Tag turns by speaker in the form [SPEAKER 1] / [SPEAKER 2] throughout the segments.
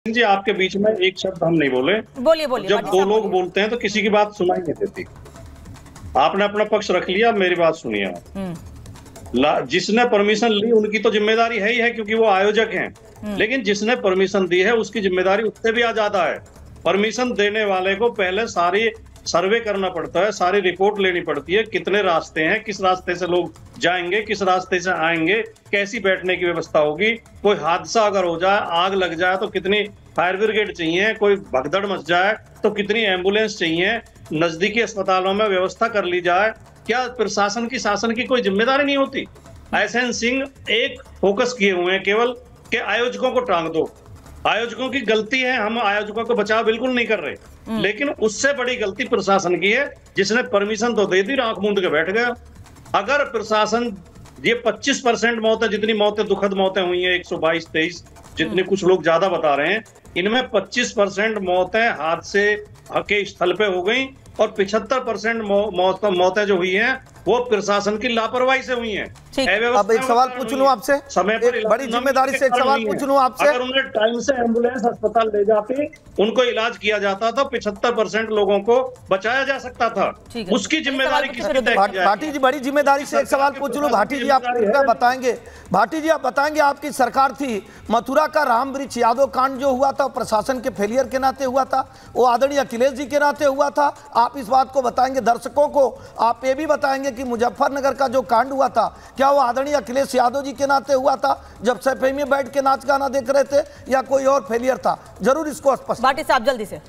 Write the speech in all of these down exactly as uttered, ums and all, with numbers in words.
[SPEAKER 1] जी आपके बीच में एक शब्द हम नहीं बोले।
[SPEAKER 2] बोलिए बोलिए।
[SPEAKER 1] जब दो लोग बोलते हैं तो किसी की बात सुनाई नहीं देती। आपने अपना पक्ष रख लिया, मेरी बात सुनिए आप। जिसने परमिशन ली उनकी तो जिम्मेदारी है ही है, क्योंकि वो आयोजक हैं। लेकिन जिसने परमिशन दी है उसकी जिम्मेदारी उससे भी ज्यादा है। परमिशन देने वाले को पहले सारी सर्वे करना पड़ता है, सारी रिपोर्ट लेनी पड़ती है, कितने रास्ते हैं, किस रास्ते से लोग जाएंगे, किस रास्ते से आएंगे, कैसी बैठने की व्यवस्था होगी, कोई हादसा अगर हो जाए, आग लग जाए तो कितनी फायर ब्रिगेड चाहिए, कोई भगदड़ मच जाए तो कितनी एम्बुलेंस चाहिए, नजदीकी अस्पतालों में व्यवस्था कर ली जाए। क्या प्रशासन की शासन की कोई जिम्मेदारी नहीं होती? एसएन सिंह एक फोकस किए हुए हैं केवल कि आयोजकों को टांग दो। आयोजकों की गलती है, हम आयोजकों को बचाव बिल्कुल नहीं कर रहे, लेकिन उससे बड़ी गलती प्रशासन की है, जिसने परमिशन तो दे दी, आंख मूंद के बैठ गया। अगर प्रशासन ये पच्चीस परसेंट मौतें, जितनी मौतें दुखद मौतें हुई हैं, एक सौ बाईस तेईस जितने कुछ लोग ज्यादा बता रहे हैं, इनमें पच्चीस परसेंट मौतें हादसे के स्थल पे हो गई और पिछहत्तर परसेंट मौतें जो हुई हैं वो प्रशासन की लापरवाही से हुई हैं।
[SPEAKER 3] अब एक सवाल पूछ लूं आपसे, समय पर बड़ी जिम्मेदारी से एक सवाल पूछ लूं आपसे।
[SPEAKER 1] अगर उन्हें टाइम से एम्बुलेंस अस्पताल ले जाती, उनको इलाज किया जाता तो पिछहत्तर परसेंट लोगों को बचाया जा सकता था। उसकी जिम्मेदारी किसकी?
[SPEAKER 3] भाटी जी, बड़ी जिम्मेदारी से एक सवाल पूछ लूं। भाटी जी आप बताएंगे, भाटी जी आप बताएंगे, आपकी सरकार थी, मथुरा का राम वृक्ष यादव कांड जो हुआ था प्रशासन के फेलियर के नाते हुआ था, वो आदरणीय अखिलेश जी के नाते हुआ था। आप इस बात को बताएंगे दर्शकों को, आप ये भी बताएंगे कि मुजफ्फरनगर का जो कांड हुआ था क्या वो आदरणीय अखिलेश यादव जी के नाते हुआ था, जब सफेद में बैठ के नाच गाना देख रहे थे, या कोई और फेलियर था? जरूर इसको स्पष्ट।
[SPEAKER 2] भाटी साहब जल्दी से।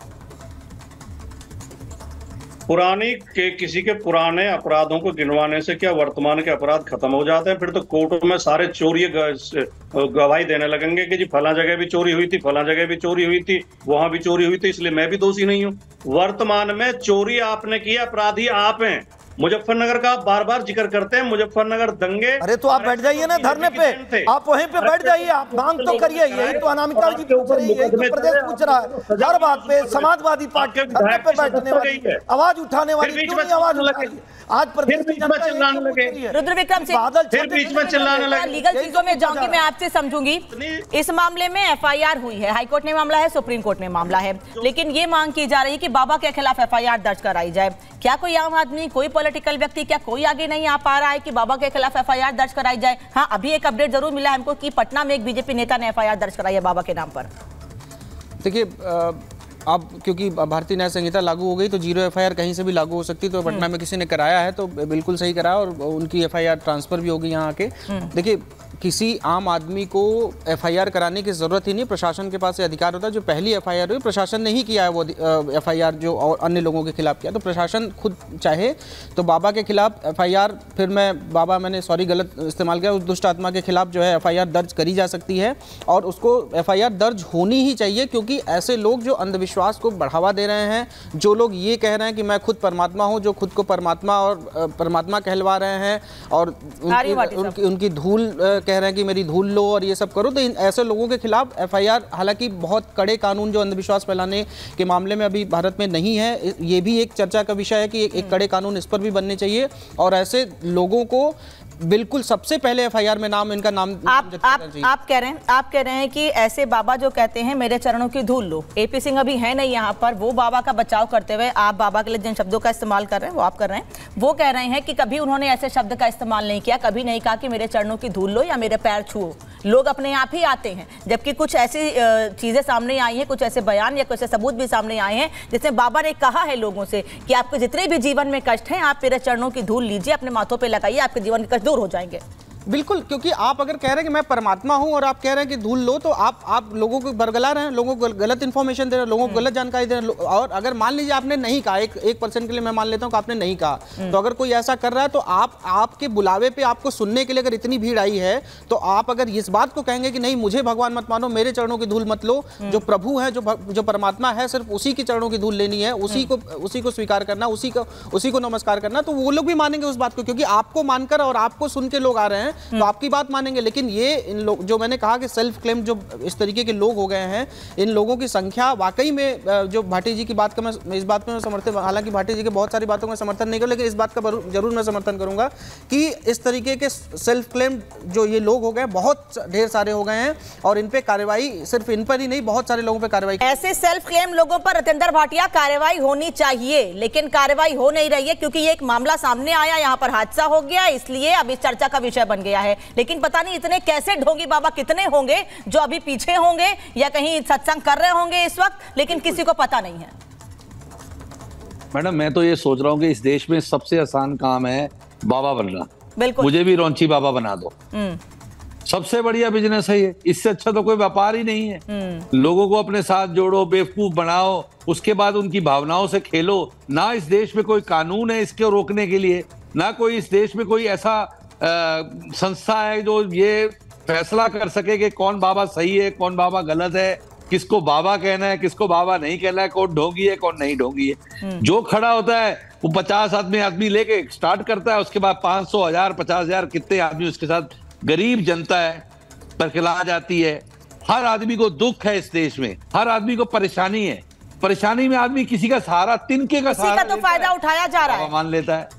[SPEAKER 1] पुरानी के किसी के पुराने अपराधों को गिनवाने से क्या वर्तमान के अपराध खत्म हो जाते हैं? फिर तो कोर्ट में सारे चोरी गवाही देने लगेंगे कि जी फला जगह भी चोरी हुई थी, फला जगह भी चोरी हुई थी, वहां भी चोरी हुई थी, इसलिए मैं भी दोषी नहीं हूं। वर्तमान में चोरी आपने की, अपराधी आप हैं। मुजफ्फरनगर का आप बार बार जिक्र करते हैं, मुजफ्फरनगर दंगे।
[SPEAKER 3] अरे तो आप बैठ जाइए ना धरने पे, आप वहीं पे बैठ जाइए, आप मांग तो करिए। यही तो अनामिका जी पूछ रही है, यही तो प्रदेश पूछ रहा है। हर बात पे समाजवादी पार्टी धरने पे बैठने वाली, आवाज उठाने वाली, क्यों नहीं आवाज उठाई? आज प्रदेश में चिल्लाने लगे,
[SPEAKER 2] रुद्र विक्रम सिंह
[SPEAKER 1] फिर बीच में चिल्लाने लगे।
[SPEAKER 2] लीगल चीजों में जाऊंगी, मैं आपसे समझूंगी। इस मामले में एफआईआर हुई है, हाईकोर्ट ने मामला है, सुप्रीम कोर्ट ने मामला है, लेकिन ये मांग की जा रही है कि बाबा के खिलाफ एफआईआर दर्ज कराई जाए। क्या कोई आम आदमी, कोई पॉलिटिकल व्यक्ति, क्या कोई आगे नहीं आ पा रहा है कि बाबा के खिलाफ एफआईआर दर्ज कराई जाए? हाँ, अभी एक अपडेट जरूर मिला है हमको कि पटना में एक बीजेपी नेता ने एफआईआर दर्ज कराई है बाबा के नाम पर।
[SPEAKER 4] देखिए, अब क्योंकि भारतीय न्याय संहिता लागू हो गई तो जीरो एफआईआर कहीं से भी लागू हो सकती है, तो पटना में किसी ने कराया है तो बिल्कुल सही कराया और उनकी एफआईआर ट्रांसफर भी होगी यहाँ आके। देखिए, किसी आम आदमी को एफआईआर कराने की ज़रूरत ही नहीं, प्रशासन के पास ये अधिकार होता है। जो पहली एफआईआर हुई प्रशासन ने ही किया है, वो एफआईआर जो और अन्य लोगों के खिलाफ किया, तो प्रशासन खुद चाहे तो बाबा के खिलाफ एफआईआर, फिर मैं बाबा मैंने सॉरी गलत इस्तेमाल किया, उस दुष्ट आत्मा के खिलाफ जो है एफआईआर दर्ज करी जा सकती है और उसको एफआईआर दर्ज होनी ही चाहिए, क्योंकि ऐसे लोग जो अंधविश्वास को बढ़ावा दे रहे हैं, जो लोग ये कह रहे हैं कि मैं खुद परमात्मा हूँ, जो खुद को परमात्मा और परमात्मा कहलवा रहे हैं और उनकी, उनकी, उनकी धूल कह रहे हैं कि मेरी धूल लो और ये सब करो, तो इन ऐसे लोगों के खिलाफ एफआईआर, हालांकि बहुत कड़े कानून जो अंधविश्वास फैलाने के मामले में अभी भारत में नहीं है, ये भी एक चर्चा का विषय है कि एक, एक कड़े कानून इस पर भी बनने चाहिए और ऐसे लोगों को बिल्कुल सबसे पहले एफआईआर में नाम, इनका नाम
[SPEAKER 2] आप आप आप कह रहे हैं आप कह रहे हैं कि ऐसे बाबा जो कहते हैं मेरे चरणों की धूल लो, एपी सिंह अभी है नहीं यहाँ पर, वो बाबा का बचाव करते हुए आप बाबा के लिए जिन शब्दों का इस्तेमाल कर रहे हैं वो आप कर रहे हैं, वो कह रहे हैं कि कभी उन्होंने ऐसे शब्द का इस्तेमाल नहीं किया, कभी नहीं कहा कि मेरे चरणों की धूल लो या मेरे पैर छुओ, लोग अपने आप ही आते हैं। जबकि कुछ ऐसी चीजें सामने आई हैं, कुछ ऐसे बयान या कुछ ऐसे सबूत भी सामने आए हैं जिसमें बाबा ने कहा है लोगों से कि आपके जितने भी जीवन में कष्ट हैं, आप मेरे चरणों की धूल लीजिए, अपने माथों पे लगाइए, आपके जीवन के कष्ट दूर हो जाएंगे।
[SPEAKER 4] बिल्कुल, क्योंकि आप अगर कह रहे हैं कि मैं परमात्मा हूं और आप कह रहे हैं कि धूल लो, तो आप आप लोगों को बरगला रहे हैं, लोगों को गलत इन्फॉर्मेशन दे रहे हैं, लोगों को गलत जानकारी दे रहे हैं। और अगर मान लीजिए आपने नहीं कहा, एक एक परसेंट के लिए मैं मान लेता हूं कि आपने नहीं कहा, तो अगर कोई ऐसा कर रहा है तो आप आपके बुलावे पे आपको सुनने के लिए अगर इतनी भीड़ आई है, तो आप अगर इस बात को कहेंगे कि नहीं मुझे भगवान मत मानो, मेरे चरणों की धूल मत लो, जो प्रभु है, जो जो परमात्मा है, सिर्फ उसी के चरणों की धूल लेनी है, उसी को उसी को स्वीकार करना, उसी को उसी को नमस्कार करना, तो वो लोग भी मानेंगे उस बात को, क्योंकि आपको मानकर और आपको सुन के लोग आ रहे हैं। तो आपकी बात मानेंगे। लेकिन ये इन लोग जो मैंने कहा कि सेल्फ क्लेम जो इस तरीके के लोग हो गए हैं, इन लोगों की संख्या वाकई में, जो भाटी जी की बात का मैं इस बात में समर्थन, हालांकि भाटी जी के बहुत सारी बातों में समर्थन नहीं करूँ, लेकिन इस बात का जरूर मैं समर्थन करूंगा कि इस तरीके के सेल्फ क्लेम जो ये लोग हो गए बहुत ढेर सारे हो गए हैं और इन पे कार्रवाई, सिर्फ इन पर ही नहीं बहुत सारे लोगों पे कार्रवाई।
[SPEAKER 2] ऐसे सेल्फ क्लेम लोगों पर रतेंद्र भाटिया कार्रवाई होनी चाहिए, लेकिन कार्रवाई हो नहीं रही है क्योंकि ये एक मामला सामने आया, यहाँ पर हादसा हो गया, इसलिए अब इस चर्चा का विषय बन गया है। लेकिन पता नहीं इतने कैसे ढोंगी बाबा कितने होंगे जो अभी पीछे होंगे या कहीं सत्संग कर रहे होंगे इस वक्त, लेकिन किसी को पता नहीं है।
[SPEAKER 5] मैडम मैं तो ये सोच रहा हूँ कि इस देश में सबसे आसान काम है बाबा बनना।
[SPEAKER 2] बिल्कुल,
[SPEAKER 5] मुझे भी रौंची बाबा बना दो, सबसे बढ़िया बिजनेस है ये। इससे अच्छा तो कोई व्यापार ही नहीं है। लोगों को अपने साथ जोड़ो, बेवकूफ बनाओ, उसके बाद उनकी भावनाओं से खेलो। ना इस देश में कोई कानून है इसको रोकने के लिए, ना कोई इस देश में कोई ऐसा आ, संस्था है जो ये फैसला कर सके कि कौन बाबा सही है कौन बाबा गलत है, किसको बाबा कहना है किसको बाबा नहीं कहना है, कौन ढोंगी है कौन नहीं ढोंगी है। जो खड़ा होता है वो पचास आदमी आदमी लेके स्टार्ट करता है, उसके बाद पांच सौ हजार पचास हजार कितने आदमी उसके साथ, गरीब जनता है परखला जाती है। हर आदमी को दुख है इस देश में, हर आदमी को परेशानी है। परेशानी में आदमी किसी का सहारा, तिनके का सहारा
[SPEAKER 2] तो फायदा उठाया जा रहा है,
[SPEAKER 5] मान लेता है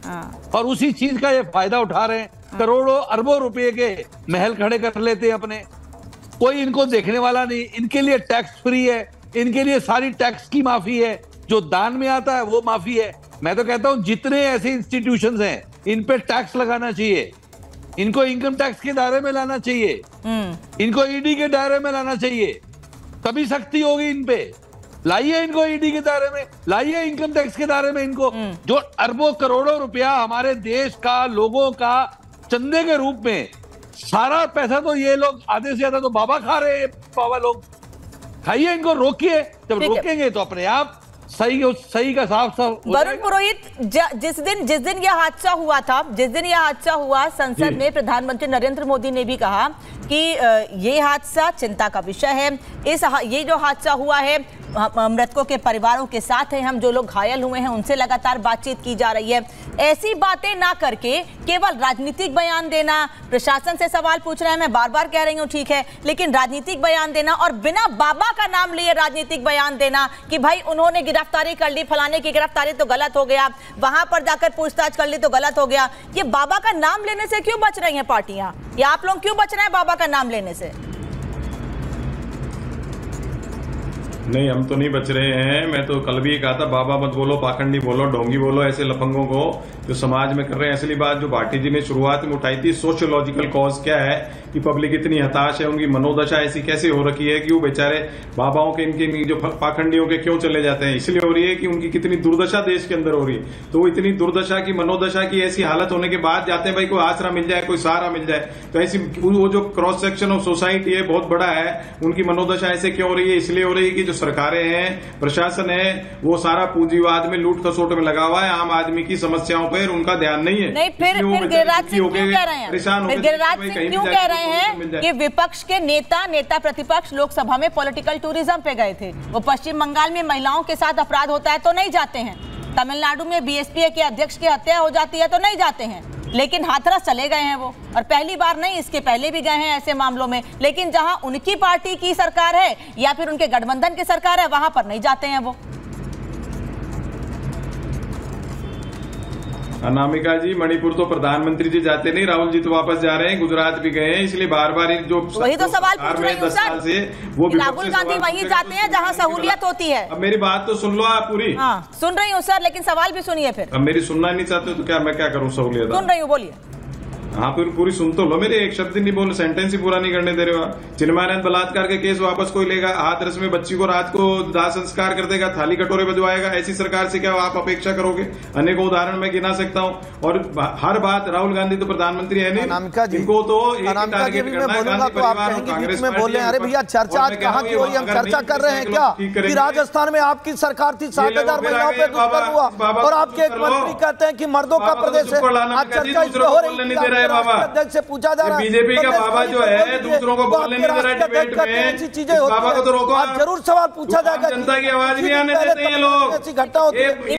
[SPEAKER 5] और उसी चीज का ये फायदा उठा रहे हैं। करोड़ों अरबों रुपए के महल खड़े कर लेते हैं अपने, कोई इनको देखने वाला नहीं। इनके लिए टैक्स फ्री है, इनके लिए सारी टैक्स की माफी है, जो दान में आता है वो माफी है। मैं तो कहता हूं जितने ऐसे इंस्टीट्यूशंस हैं इन पे टैक्स लगाना चाहिए, इनको इनकम टैक्स के दायरे में लाना चाहिए, इनको ईडी के दायरे में लाना चाहिए, तभी सख्ती होगी इन पे। लाइए इनको ईडी के दायरे में, लाइए इनकम टैक्स के दायरे में इनको। जो अरबों करोड़ों रुपया हमारे देश का लोगों का चंदे के रूप में, सारा पैसा तो ये लोग आधे से ज्यादा तो बाबा खा रहे हैं। बाबा लोग खाइए, इनको रोकिए, जब रोकेंगे तो अपने आप सही सही का साफ साफ।
[SPEAKER 2] वरुण पुरोहित, जिस दिन जिस दिन यह हादसा हुआ था, जिस दिन यह हादसा हुआ, संसद में प्रधानमंत्री नरेंद्र मोदी ने भी कहा कि ये हादसा चिंता का विषय है। इस ये जो हादसा हुआ है मृतकों के परिवारों के साथ है, हम जो लोग घायल हुए हैं उनसे लगातार बातचीत की जा रही है। ऐसी बातें ना करके केवल राजनीतिक बयान देना, प्रशासन से सवाल पूछ रहे हैं, मैं बार बार कह रही हूँ ठीक है, लेकिन राजनीतिक बयान देना और बिना बाबा का नाम लिए राजनीतिक बयान देना कि भाई उन्होंने गिरफ्तारी कर ली, फलाने की गिरफ्तारी तो गलत हो गया, वहां पर जाकर पूछताछ कर ली तो गलत हो गया। ये बाबा का नाम लेने से क्यों बच रही हैं पार्टियां, या आप लोग क्यों बच रहे हैं बाबा का नाम लेने से?
[SPEAKER 6] नहीं, हम तो नहीं बच रहे हैं। मैं तो कल भी कहा था बाबा मत बोलो, पाखंडी बोलो, ढोंगी बोलो, ऐसे लफंगों को जो समाज में कर रहे हैं। असली बात जो भाटी जी ने शुरुआत में उठाई थी, सोशियोलॉजिकल कॉज क्या है कि पब्लिक इतनी हताश है, उनकी मनोदशा ऐसी कैसे हो रखी है कि वो बेचारे बाबाओं के, इनके जो पाखंडियों के क्यों चले जाते हैं। इसलिए हो रही है कि उनकी कितनी दुर्दशा देश के अंदर हो रही है। तो वो इतनी दुर्दशा की, मनोदशा की ऐसी हालत होने के बाद जाते हैं भाई कोई आसरा मिल जाए, कोई सहारा मिल जाए। तो ऐसी वो जो क्रॉस सेक्शन ऑफ सोसाइटी है बहुत बड़ा है, उनकी मनोदशा ऐसे क्यों हो रही है? इसलिए हो रही है कि जो सरकारें हैं, प्रशासन है, वो सारा पूंजीवाद में, लूट खसोट में लगा हुआ है। आम आदमी की समस्याओं पर उनका ध्यान नहीं है।
[SPEAKER 2] नहीं, फिर फिर गिरिराज सिंह क्यों कह रहे हैं, फिर गिरिराज सिंह क्यों कह रहे हैं कि विपक्ष के नेता नेता प्रतिपक्ष लोकसभा में पॉलिटिकल टूरिज्म पे गए थे? वो पश्चिम बंगाल में महिलाओं के साथ अपराध होता है तो नहीं जाते हैं, तमिलनाडु में बीएसपी के अध्यक्ष की हत्या हो जाती है तो नहीं जाते हैं, लेकिन हाथरस चले गए हैं वो। और पहली बार नहीं, इसके पहले भी गए हैं ऐसे मामलों में। लेकिन जहां उनकी पार्टी की सरकार है या फिर उनके गठबंधन की सरकार है, वहां पर नहीं जाते हैं वो।
[SPEAKER 6] अनामिका जी, मणिपुर तो प्रधानमंत्री जी जाते नहीं, राहुल जी तो वापस जा रहे हैं, गुजरात भी गए हैं। इसलिए बार बार जो
[SPEAKER 2] वही तो सवाल पूछ रही हूं सर,
[SPEAKER 6] से वो
[SPEAKER 2] राहुल गांधी वहीं जाते हैं जहां सहूलियत होती है।
[SPEAKER 6] अब मेरी बात तो सुन लो आप पूरी।
[SPEAKER 2] हाँ, सुन रही हूँ सर, लेकिन सवाल भी सुनिए फिर।
[SPEAKER 6] अब मेरी सुनना नहीं चाहते तो क्या मैं क्या करूँ? सहूलियत
[SPEAKER 2] सुन रही हूँ, बोलिए।
[SPEAKER 6] हाँ, फिर पूरी सुन तो लो मेरे, एक शब्द नहीं बोल, सेंटेंस ही पूरा नहीं करने दे रहे हो। चिन्मयानंद बलात्कार के केस वापस कोई लेगा? हाथरस में बच्ची को रात को दाह संस्कार कर देगा, थाली कटोरे बजवाएगा। ऐसी सरकार से क्या आप अपेक्षा करोगे? अनेकों उदाहरण मैं गिना सकता हूँ। और हर बात, राहुल गांधी तो प्रधानमंत्री है नहीं, इनको तो टारगेट करना है गांधी परिवार और कांग्रेस पार्टी।
[SPEAKER 3] अरे भैया, चर्चा आज कहाँ की हो रही है? हम चर्चा कर रहे हैं क्या कि राजस्थान में आपकी सरकार थी, सात हजार महिलाओं पे दुष्कर्म हुआ और आपके एक मंत्री कहते हैं कि मर्दों का प्रदेश है। आज चर्चा इसमें हो रही है, अध्यक्ष से पूछा जा रहा है,
[SPEAKER 6] बीजेपी का बाबा जो है दूसरों को बोलने नहीं दे रहा डिबेट में, ऐसी चीजें बाबा को तो रोको।
[SPEAKER 3] जरूर सवाल पूछा जाएगा,
[SPEAKER 6] जनता की आवाज नहीं आने देते हैं लोग।
[SPEAKER 3] ऐसी घटना होती है।